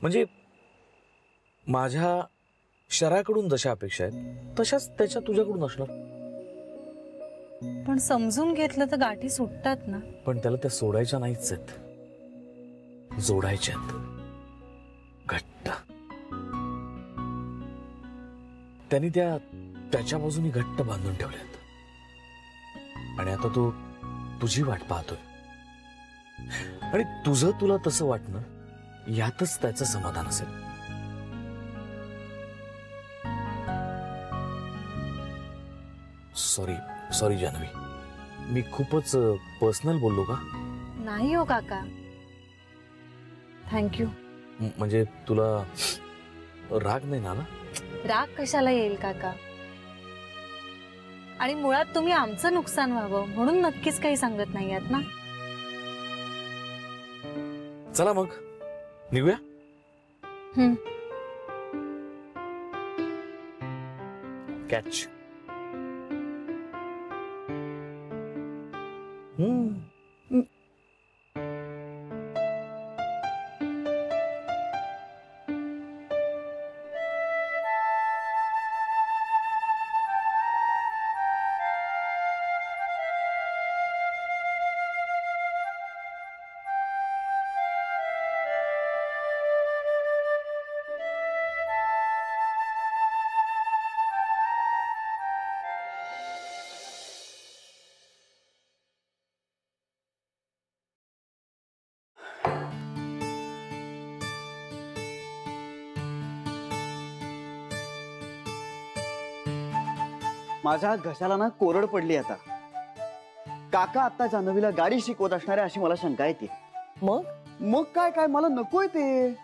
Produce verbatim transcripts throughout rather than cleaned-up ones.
म्हणजे माझ्या शराकडून जशा अपेक्षा आहेत तशाच त्याच्या तुझ्याकडून असणार. पण समजून घेतलं तर गाठी सुटतात ना. पण त्याला त्या सोडायच्या नाहीच आहेत, जोडायच्या आहेत घट्ट. त्यांनी त्या त्याच्या बाजूनी घट्ट बांधून ठेवल्यात आणि आता तो तुझी वाट पाहतोय. आणि तुझं तुला तसं वाटणं यातच त्याचं समाधान असेल. सॉरी सॉरी जान्हवी, मी खूपच पर्सनल बोललो का? नाही हो काका, थँक्यू. म्हणजे तुला राग नाही ना? राग कशाला येईल काका, आणि मुळात तुम्ही आमचं नुकसान व्हावं म्हणून नक्कीच काही सांगत नाही आहात ना. चला मग निघूया. हम्म. कॅच. हम्म. माझ्या घशाला ना कोरड पडली आता. काका आता जान्हवीला गाडी शिकवत असणार आहे अशी मला शंका येते. मग मग काय काय मला नकोय ते.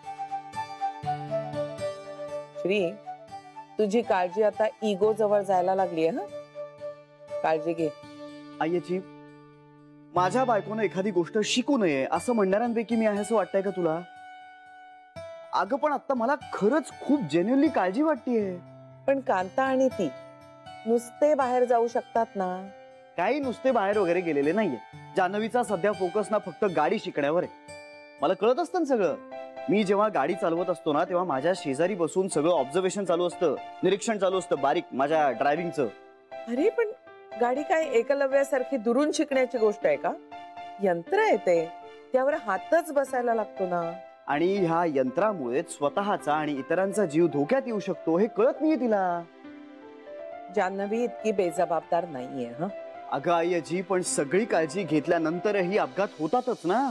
श्री, तुझी काळजी आता इगो जवळ जायला लागली आहे. काळजी घे. आईची, माझ्या बायकोनं एखादी गोष्ट शिकू नये असं म्हणणाऱ्यांपैकी मी आहे असं वाटतंय का तुला? अगं पण आता मला खरंच खूप जेन्युइनली काळजी वाटतेय. पण कांता आणि ती नुसते बाहेर जाऊ शकतात ना? काही नुसते बाहेर वगैरे गेलेले नाहीये. जान्हवीचा सध्या फोकस ना फक्त गाडी शिकण्यावर आहे. मला कळत असतं ना सगळं. मी जेव्हा गाडी चालवत असतो ना तेव्हा माझ्या शेजारी बसून सगळं ऑब्झर्वेशन चालू असतं, निरीक्षण चालू असतं बारीक माझ्या ड्रायव्हिंगचं. अरे पण गाडी काय एकलव्यासारखी दुरून शिकण्याची गोष्ट आहे का? यंत्र आहे ते, त्यावर हातच बसायला लागतो ना. आणि ह्या यंत्रामुळे स्वतःचा आणि इतरांचा जीव धोक्यात येऊ शकतो हे कळत नाहीये तिला. जान्हवी इतकी बेजबाबदार नाहीये. हा अगं आईजी, पण सगळी काळजी घेतल्यानंतरही अपघात होतातच ना.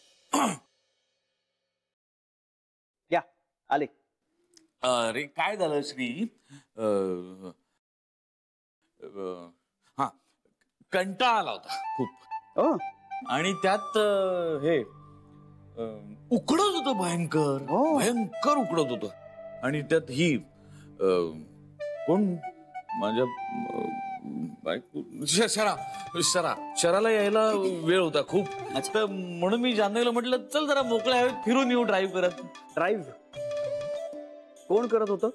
या आले. अरे काय झालं श्री? हा, कंटाळा आला होता खूप. आणि त्यात हे उकडत होतं भयंकर. भयंकर उकडत होतं. आणि त्यात ही कोण माझ्या शरा शरा शराला यायला वेळ होता खूप. तर म्हणून मी जान्हवीला म्हटलं चल जरा मोकळ्या हवेत फिरून येऊ ड्राईव्ह करत. ड्राईव्ह कोण करत होतं?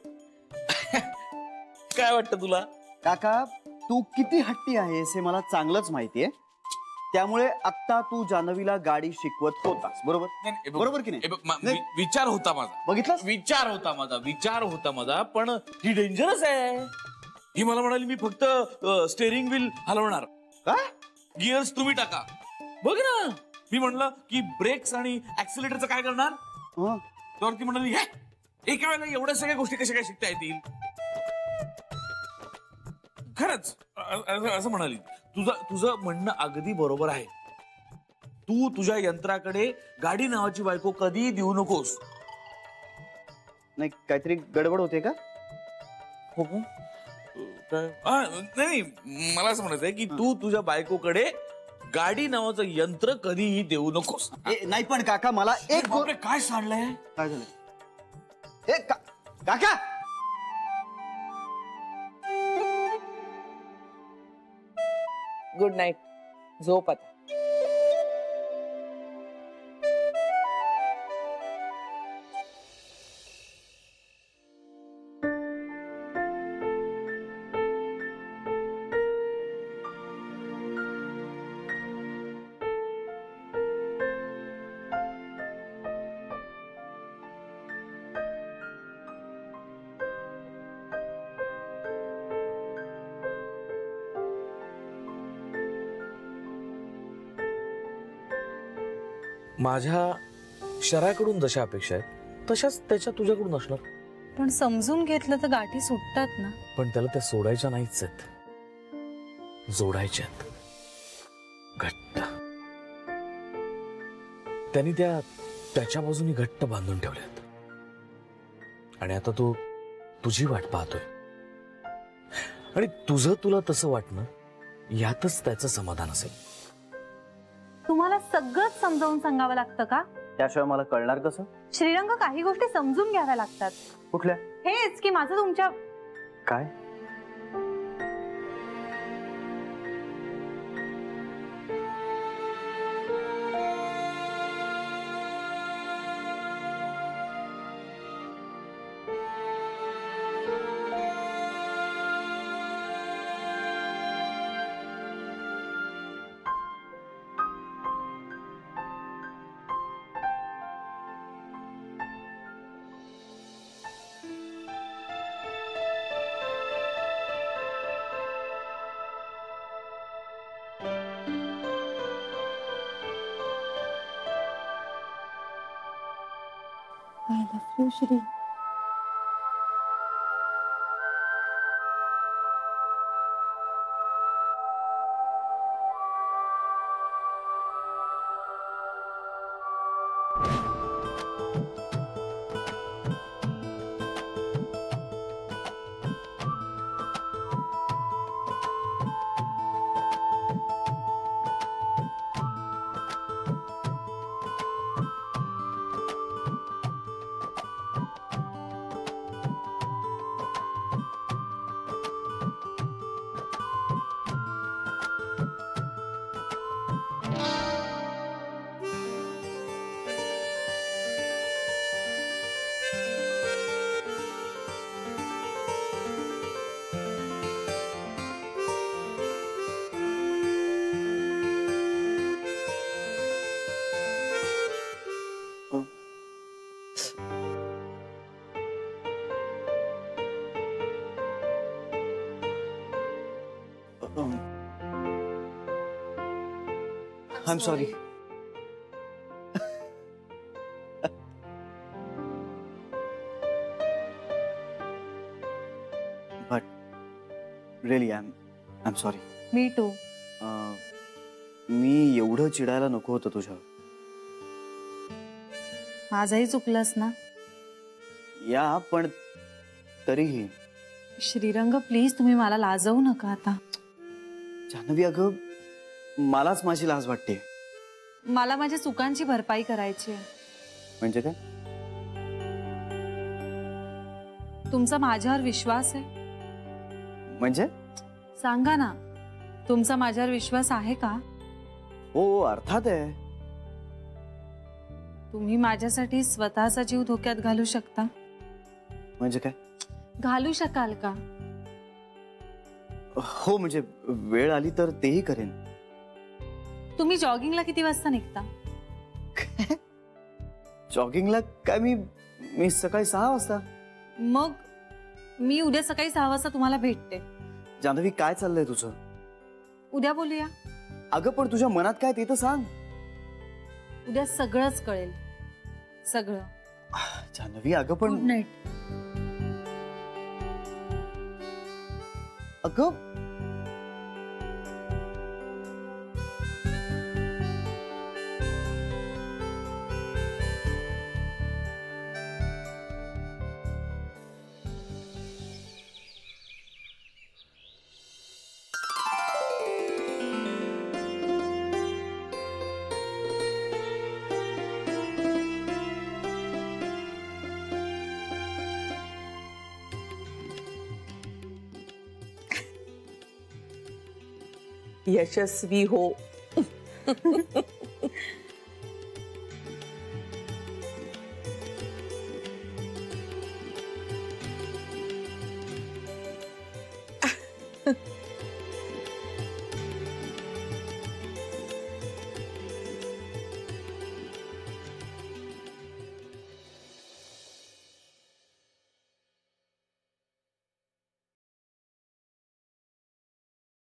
काय वाटतं तुला? काका, तू किती हट्टी आहेस हे मला चांगलंच माहितीये. त्यामुळे आता तू जान्हवीला गाडी शिकवत होतास, बरोबर? बरोबर की नाही? विचार होता माझा. बघितलं? विचार होता माझा विचार होता माझा पण ही डेंजरस आहे. ही मला म्हणाली मी फक्त स्टेअरिंग व्हील हलवणार. काय? गिअर्स तुम्ही टाका. बघ ना, मी म्हणलं की ब्रेक्स आणि ऍक्सिलेटरचं काय करणार? तर ती म्हणाली एका वेळेला एवढ्या सगळ्या गोष्टी कशा काय शिकता येतील? खरंच असं म्हणाली. तुझं तुझं म्हणणं अगदी बरोबर आहे. तू तुझ्या यंत्राकडे गाडी नावाची बायको कधी देऊ नकोस. नाही, काहीतरी गडबड होते का? हो नाही, मला असं म्हणायचंय की तू तुझ्या बायकोकडे गाडी नावाचं यंत्र कधीही देऊ नकोस. नाही पण काका, मला एक काय सांडलंय? काय झालं? काका, गुड नाईट. झोप आता. माझ्या शराकडून जशा अपेक्षा आहेत तशाच त्याच्या तुझ्याकडून असणार. पण समजून घेतलं तर गाठी सुटतात ना. पण त्याला त्या सोडायच्या नाहीच आहेत, जोडायच्यात घट्ट. त्यांनी त्या त्याच्या बाजूनी घट्ट बांधून ठेवल्यात आणि आता तो तुझी वाट पाहतोय. आणि तुझं तुला तसं वाटणं यातच त्याचं समाधान असेल. तुम्हाला सगळंच समजावून सांगावं लागतं का? त्याशिवाय मला कळणार कसं? श्रीरंग, काही गोष्टी समजून घ्याव्या लागतात. कुठल्या? हेच की माझं तुमच्या काय? I love you, Shri. I'm sorry. But really, I'm I'm sorry. Me too. अं, मी एवढं चिडायला नको होतं तुझ्यावर. माझंही चुकलंस ना. या पण तरीही श्रीरंग, प्लीज तुम्ही मला लाजवू नका आता. जान्हवी, अगं मलाच माझी लाज वाटते. मला माझ्या चुकांची भरपाई करायची आहे. म्हणजे काय? तुमचा माझ्यावर विश्वास आहे? म्हणजे? सांगा ना, तुमचा माझ्यावर विश्वास आहे का? हो, अर्थात आहे. तुम्ही माझ्यासाठी स्वतःचा जीव धोक्यात घालू शकता? म्हणजे काय? घालू शकाल का? हो, म्हणजे वेळ आली तर तेही करेन. तुम्ही जॉगिंगला किती वाजता निघता? जॉगिंगला काय? मी मी सकाळी सहा वाजता. मग मी उद्या सकाळी सहा वाजता तुम्हाला भेटते. जान्हवी, काय चाललंय तुझं? उद्या बोलूया. अगं पण तुझ्या मनात काय ते तर सांग. उद्या सगळंच कळेल, सगळं. जान्हवी, अगं पण गुड नाईट. अगं यशस्वी हो.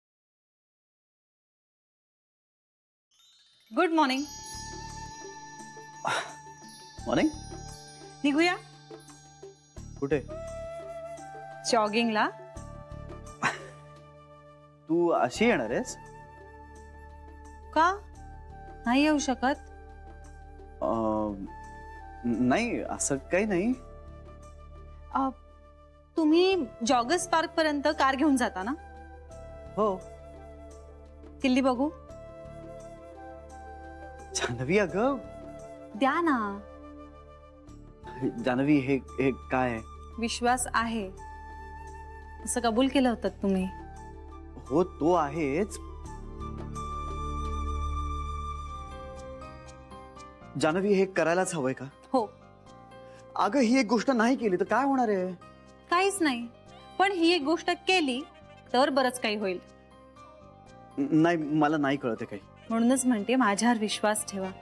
Good morning. मॉर्निंग. निघूया कुठे? जॉगिंगला. तू अशी येणार आहेस? का नाही येऊ शकत? अं, नाही असं काही नाही. अ, तुम्ही जॉगर्स पार्क पर्यंत कार घेऊन जाता ना? हो. किल्ली बघू. जान्हवी अगं. द्या ना. जान्हवी हे हे काय आहे? विश्वास आहे असं कबूल केलं होतं तुम्ही. हो तो आहेच. जान्हवी हे करायलाच हवंय का? हो. अगं ही एक गोष्ट नाही केली तर काय होणार आहे? काहीच नाही, पण ही एक गोष्ट केली तर बरंच काही होईल. नाही मला नाही कळत काही. म्हणूनच म्हणते माझ्यावर विश्वास ठेवा.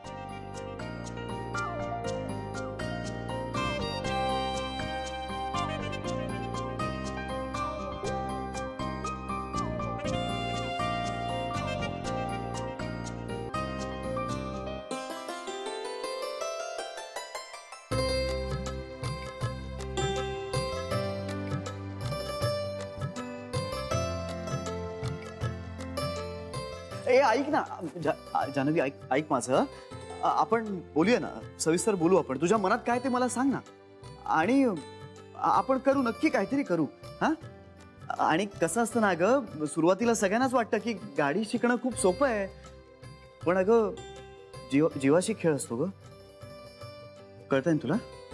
ए ऐक ना जा, जान्हवी ऐक ऐक माझं. आपण बोलूया ना, सविस्तर बोलू आपण. तुझ्या मनात काय ते मला सांग ना, आणि आपण करू नक्की काहीतरी करू. हा आणि कसं असतं ना ग, सुरुवातीला सगळ्यांनाच वाटतं की गाडी शिकणं खूप सोपं आहे, पण अगं जीव जीवाशी खेळ असतो ग. कळतंय ना तुला?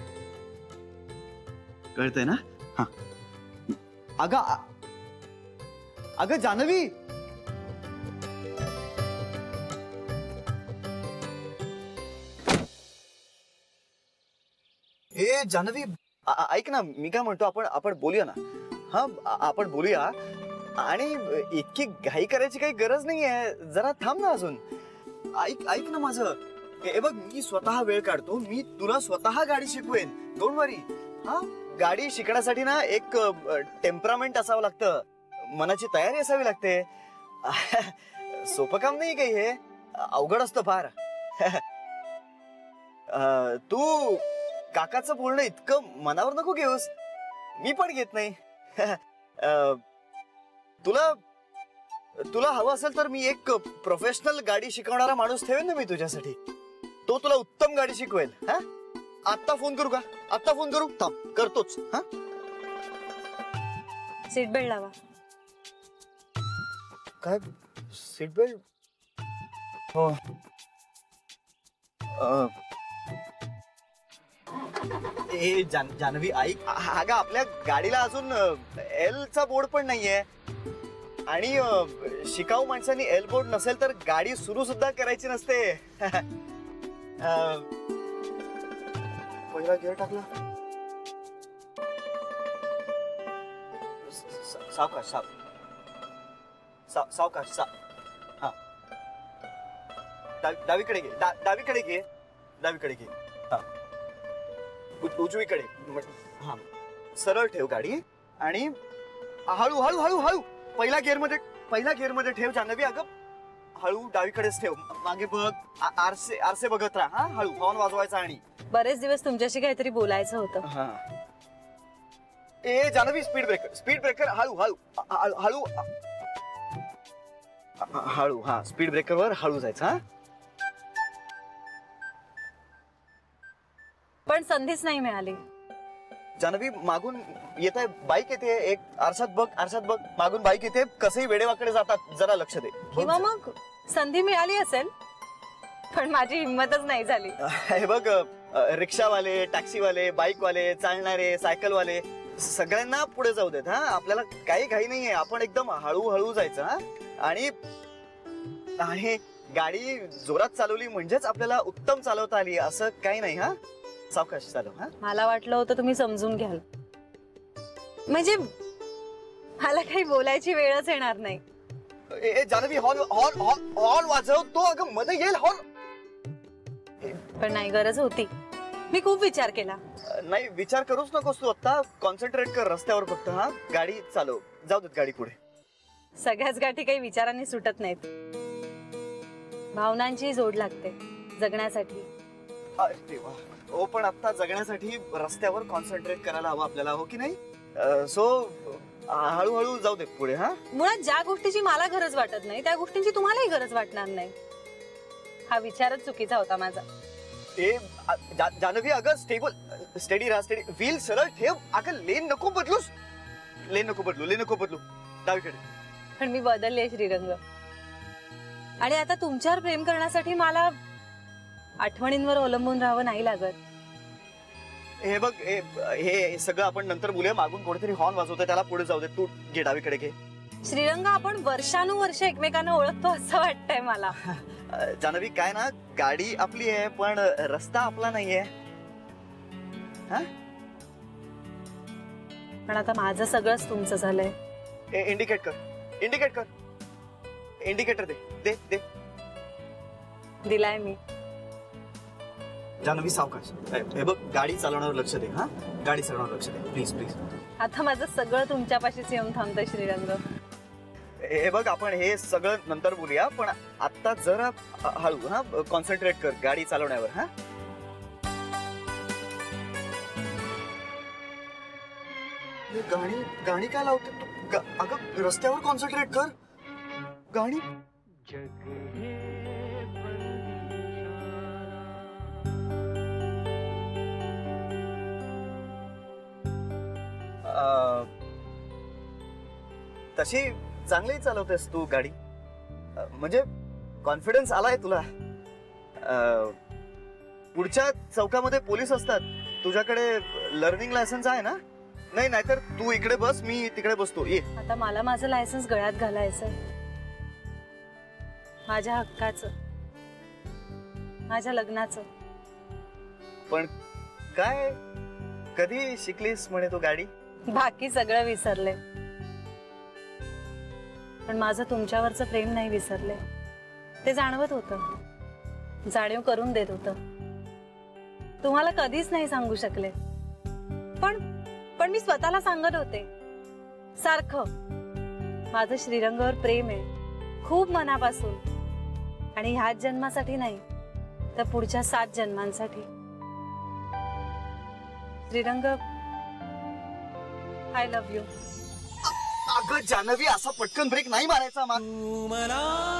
कळतंय ना? हा अगं अगं जान्हवी. ए जान्हवी ऐक ना, मी काय म्हणतो, आपण आपण बोलूया ना. हा आपण बोलूया, आणि इतकी घाई करायची काही गरज नाहीये. जरा थांब ना अजून. ऐक ऐक ना माझं. हे बघ, मी स्वतः वेळ काढतो, मी तुला स्वतः गाडी शिकवेन. Don't worry. हा गाडी शिकण्यासाठी ना एक टेम्परामेंट असावं लागतं, मनाची तयारी असावी लागते. सोपं काम नाही काही हे, अवघड असतं फार. तू काकाचं बोलणं इतकं मनावर नको घेऊस, मी पण घेत नाही. तुला तुला हवं असेल तर मी एक प्रोफेशनल गाडी शिकवणारा माणूस ठेवेन ना मी तुझ्यासाठी. तो तुला उत्तम गाडी शिकवेल. हा आत्ता फोन करू का? आत्ता फोन करू? थांब, करतोच. हा सीट बेल्ट लावा. काय सीट बेल्ट? हो. ए जान जान्हवी ऐक. अगं आपल्या गाडीला अजून एल चा बोर्ड पण नाहीये, आणि शिकाऊ माणसांनी एल बोर्ड नसेल तर गाडी सुरू सुद्धा करायची नसते. पहिला गिअर टाकला. सावकाश साव सावकाश सा हा डावीकडे घे. डावीकडे घे. डावीकडे घे. हा उजवीकडे. हा सरळ ठेव गाडी, आणि हळू हळू हळू हळू पहिला गिअर मध्ये पहिला गिअर मध्ये ठेव जान्हवी. अगं हळू डावीकडेच ठेव. मागे बघ, आरसे आरसे बघत राहा. हा हळू हॉर्न वाजवायचा. आणि बरेच दिवस तुमच्याशी काहीतरी बोलायचं होतं. हा ए Jahnavi, speed breaker speed breaker हळू हळू हळू हळू. हा स्पीड ब्रेकर वर हळू जायचं. हा पण संधीच नाही मिळाली. जान्हवी मागून येत आहे बाईक येते, एक आरशात बघ, आरशात बघ, मागून बाईक येते. कसंही वेडेवाकडे जातात, जरा लक्ष दे. किंवा मग संधी मिळाली असेल, पण माझी हिंमतच नाही झाली. हे बघ, रिक्षावाले, टॅक्सीवाले, बाईकवाले, चालणारे, सायकलवाले, सगळ्यांना पुढे जाऊ देत. हा आपल्याला काही घाई नाहीये, आपण एकदम हळूहळू जायचं. हा आणि आणि गाडी जोरात चालवली म्हणजेच आपल्याला उत्तम चालवता आली असं काही नाही. हा सावकाश चालव. हा मला वाटलं होतं तुम्ही समजून घ्याल, म्हणजे मला काही बोलायची वेळच येणार नाही. ए जान्हवी, हॉर्न हॉर्न हॉर्न वाजव. तो अगं मध्ये येईल हॉर्न. पण नाही, गरज होती. मी खूप विचार केला. नाही विचार करूच नकोस तू. आता कॉन्सन्ट्रेट कर रस्त्यावर फक्त. हा गाडी चालव, जाऊ देत गाडी पुढे. सगळ्याच गाठी काही विचारांनी सुटत नाहीत, भावनांची जोड लागते जगण्यासाठी. अरे देवा. हो पण आता जगण्यासाठी रस्त्यावर कॉन्सन्ट्रेट करायला हवं आपल्याला, हो की नाही? सो हळूहळू जाऊ दे पुढे. हा मुळात ज्या गोष्टीची मला गरज वाटत नाही त्या गोष्टींची तुम्हालाही गरज वाटणार नाही. हा विचारच चुकीचा होता माझा. ते जा, जानवी अगं स्टेबल स्टेडी राहा स्टेडी. व्हील सरळ ठेव अगं. लेन नको बदलूस. लेन नको बदलू लेन नको बदलू डावीकडे. पण मी बदलले श्रीरंग. आणि आता तुमच्यावर प्रेम करण्यासाठी मला आठवणींवर अवलंबून राहावं नाही लागत. हे बघ हे हे सगळं आपण नंतर बोलूया. मागून कोणीतरी हॉर्न वाजवतोय त्याला पुढे जाऊ दे. तू घे डावीकडे घे. श्रीरंग आपण वर्षानुवर्ष एकमेकांना ओळखतो असं वाटतंय मला. जानवी काय ना, गाडी आपली आहे पण रस्ता आपला नाहीये. पण आता माझं सगळंच तुमचं झालंय. इंडिकेट कर इंडिकेट कर. इंडिकेटर दे दे दे. दिलाय मी. जानवी सावकाश. हे बघ गाडी चालवण्यावर लक्ष दे. हा गाडी चालवण्यावर लक्ष दे प्लीज प्लीज. आता माझं सगळं तुमच्यापाशीच येऊन थांबतंय श्रीरंग. हे बघ आपण हे सगळं नंतर बोलूया पण आता जरा हळू. हा कॉन्सन्ट्रेट कर गाडी चालवण्यावर. हा गाणी गाणी काय लावते तू? अगं रस्त्यावर कॉन्सन्ट्रेट कर. गाणी तशी चांगली चालवतेस तू गाडी. म्हणजे कॉन्फिडन्स आलाय तुला. पुढच्या चौकामध्ये पोलीस असतात. तुझ्याकडे लर्निंग लायसन्स आहे ना? नाही नाहीतर तू इकडे बस मी तिकडे बसतो. ये. आता मला माझं लायसन्स गळ्यात घालायचंय. माझ्या हक्काचं, माझ्या लग्नाचं. पण काय कधी शिकलीस म्हणे तू गाडी? बाकी सगळं विसरले पण माझं तुमच्यावरचं प्रेम नाही विसरले. ते जाणवत होतं. जाणीव करून देत होतं. तुम्हाला कधीच नाही सांगू शकले पण पण मी स्वतःला सांगत होते सारखं माझं श्रीरंगावर प्रेम आहे खूप मनापासून. आणि ह्याच जन्मासाठी नाही तर पुढच्या सात जन्मांसाठी. Shrirang I love you. अगं जानवी असा पटकन ब्रेक नाही मारायचा. मा तू मला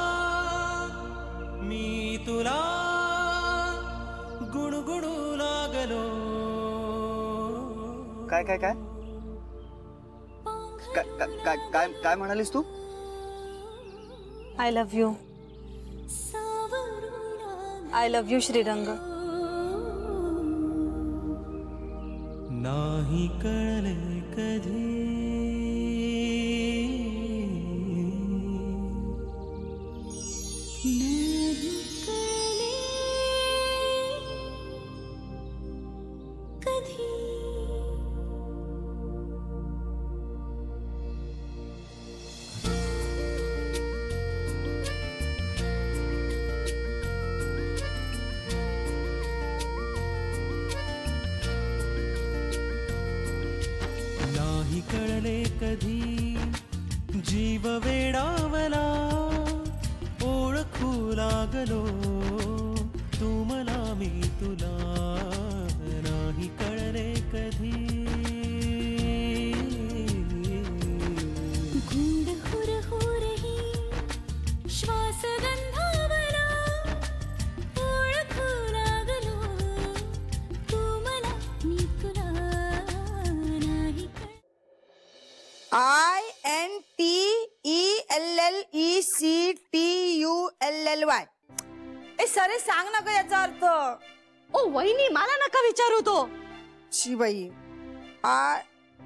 मी तुला गुणगुणू लागलो. काय काय काय काय काय काय काय म्हणालीस तू? I love you. I love you Shrirang. नाही कळले कधी कळले कधी जीव वेडावला ओळखू लागलो तू मला मी तुला नाही कळले कधी गुंड हुर हुरही श्वास गंधावला ओळखू लागलो तू मला मी तुला नाही. I N T E L L E C T U L L Y. ए सरे सांग ना ग याचा अर्थ. ओ वहिनी मला नका विचारू तो. शिबाई आय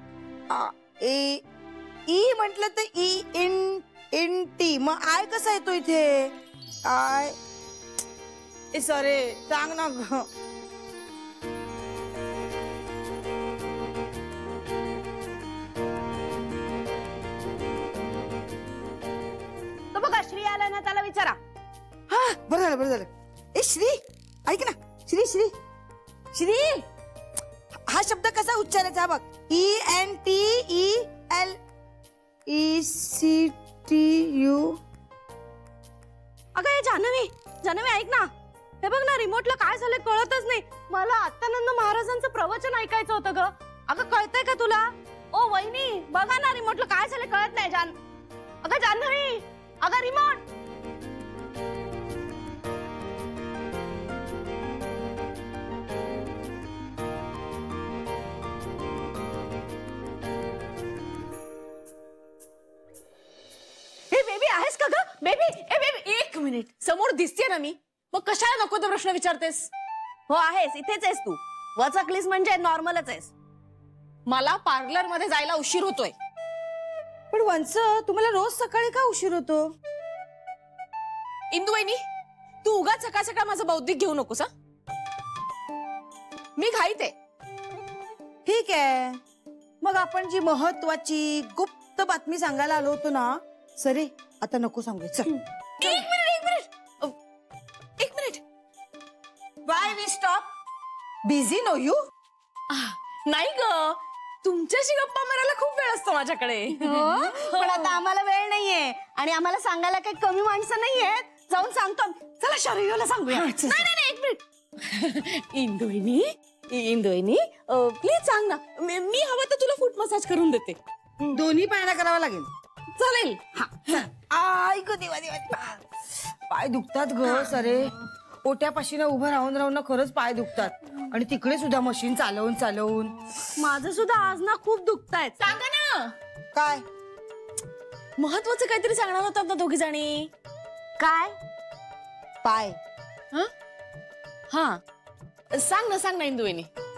ए ई म्हटलं तर ई इन इन टी मग आय कसा येतो इथे? आय ए सरे सांग ना ग. बघा श्री आला ना त्याला विचारा. हा बरं झालं बरं झालं. ए श्री ऐक ना. श्री श्री श्री हा शब्द कसा उच्चारायचा बघ. E N T E L E C T U. अगं हे जान्हवी जान्हवी ऐक ना. हे बघ ना, रिमोटला काय झालं कळतच नाही. मला आत्यानंद महाराजांचं प्रवचन ऐकायचं होतं ग. अगं कळतंय का तुला? ओ वहिनी बघा ना, रिमोटला काय झालं कळत नाही. जान अगं जान्हवी, अगं रिमोट. हे बेबी आहेस का ग? बेबी ए बेबी एक मिनिट, समोर दिसते ना मी, मग कशाला नको तो प्रश्न विचारतेस? हो आहेस, इथेच आहेस तू. वचकलीस म्हणजे नॉर्मलच आहेस. मला पार्लर मध्ये जायला उशीर होतोय. पण वंच, तुम्हाला रोज सकाळी का उशीर होतो? इंदुवहिनी, तू उगाच सकाळ सकाळ माझं बौद्धिक घेऊ नकोस. मी घाईत आहे. ठीक आहे, मग आपण जी महत्वाची गुप्त बातमी सांगायला आलो होतो ना, सरे आता नको सांगू. चल एक मिनिट एक मिनिट अ, एक minute. Why we stop? Busy no you? नाही ग, तुमच्याशी गप्पा मारायला खूप वेळ असतो माझ्याकडे. पण आता आम्हाला वेळ नाहीये आणि आम्हाला सांगायला काही कमी माणसं नाहीयेत. जाऊन सांगतो आम्ही. चला शरीराला सांगूया. नाही नाही नाही, एक मिनिट. इंदुवहिनी इंदुवहिनी प्लीज सांग ना, मी मी हवं तर तुला फूट मसाज करून देते. दोन्ही पायांना करावं लागेल. चालेल. आई ग देवा देवा देवा. पाय दुखतात ग सरे. ओट्यापाशी ना उभं राहून राहून ना खरंच पाय दुखतात. आणि तिकडे सुद्धा मशीन चालवून चालवून माझं सुद्धा आज ना खूप दुखतायत. सांगा ना काय महत्वाचं काहीतरी सांगणार होतात ना दोघी जणी. काय? पाय. हा सांग ना सांग ना इंदुवहिनी.